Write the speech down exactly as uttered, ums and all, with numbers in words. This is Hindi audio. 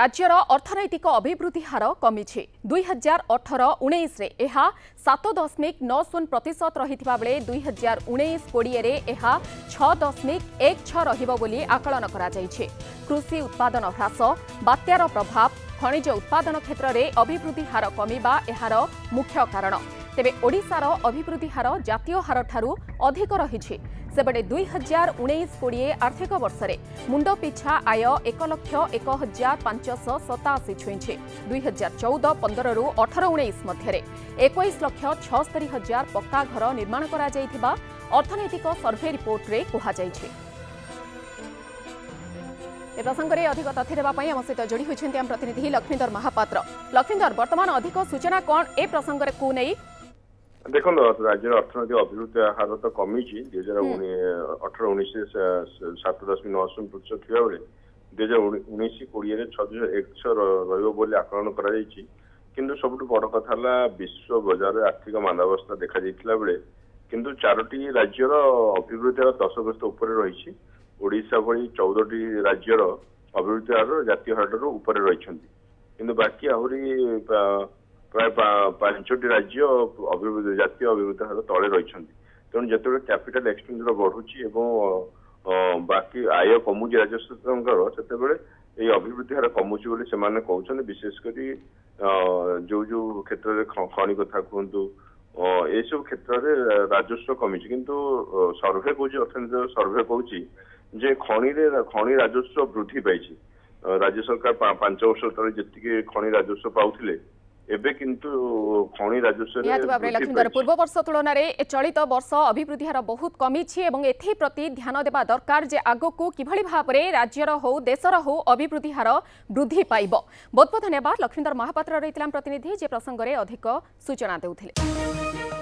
राज्यर अर्थनैतिक अभिवृद्धि हार कमी दुई हजार अठर उन्नीस सात दशमिक नौ शून्य प्रतिशत रही बेले दुई हजार उन्नीस कोड़े छह दशमिक एक छह रही आकलन करा जाइछे। कृषि उत्पादन ह्रास बात्यार प्रभाव खनिज उत्पादन क्षेत्र में अभिवृद्धि हार कमिबा एहार मुख्य कारण। तेबे ओडिशार अभिवृद्धि हार जातीय हार ठारू अधिक रही सेबडे दुई हजार उन्नीस कोड़े आर्थिक वर्ष में मुंड पिछा आय एक लक्ष एक हजार पांचश सताशी छुईछे। दुई हजार चौदह पंदर रु अठर उन्नीस मध्य एक लक्ष छस्तरी हजार पक्का घर निर्माण करा जाइथिबा अर्थनैतिक सर्वे रिपोर्ट रे कुहा जाइछे। ए प्रसंग में अधिक तथ्य देवाई आम सहित जोड़ी होती आम प्रतिनिधि लक्ष्मीधर महापात्र। लक्ष्मीधर वर्तमान अधिक सूचना कौन ए प्रसंग में को नहीं देखो राज्य अर्थनैतिक अभिवृद्धि हार तो कमी दुई हजार अठर उन्नीस सात दशमिक नौ शून्य प्रतिशत था बेले दुई हजार उन्नीस कोड़े छह एक रही आकलन कर सबुठ बड़ कथा विश्व बजार आर्थिक मांदावस्था देखा बेले किंतु चारोटी राज्यर अभिवृद्धि हार दश प्रतिशत उपर रही ओडिशा भली चौदह राज्यर अभिवृद्धि हार जातीय हार उपर रही बाकी आहरी प्राय पांचटी राज्य अभिवृद्धि जातीय अभिवृद्धि हार तले रही तेणु जिते कैपिटल एक्सपेंडिचर बढ़ुची बाकी आय कमुची राज्य सरकार से अभिवृद्धि हार कमुची बोली से कहते विशेषकर जो जो क्षेत्र में खनि कथा कहतु ये सब क्षेत्र में राजस्व कमी किंतु सर्वे कौच अर्थनैतिक सर्वे कौच जे खनि खनि राजस्व वृद्धि पाई राज्य सरकार पांच वर्ष तले जी खनि राजस्व पाउथिले एबे किंतु खनि राजस्व लक्ष्मीधर पूर्व वर्ष तुलन में चलित वर्ष अभिवृद्धि हार बहुत कमी एप्रति ध्यान देवा दरकार जे आगको किभली भाव में राज्यर हो देशर हो अभिवृद्धि हार वृद्धि पाइब। बहुत बहुत धन्यवाद लक्ष्मीधर महापात्र रही प्रतिनिधि जे प्रसंग में अधिक सूचना देउथिले।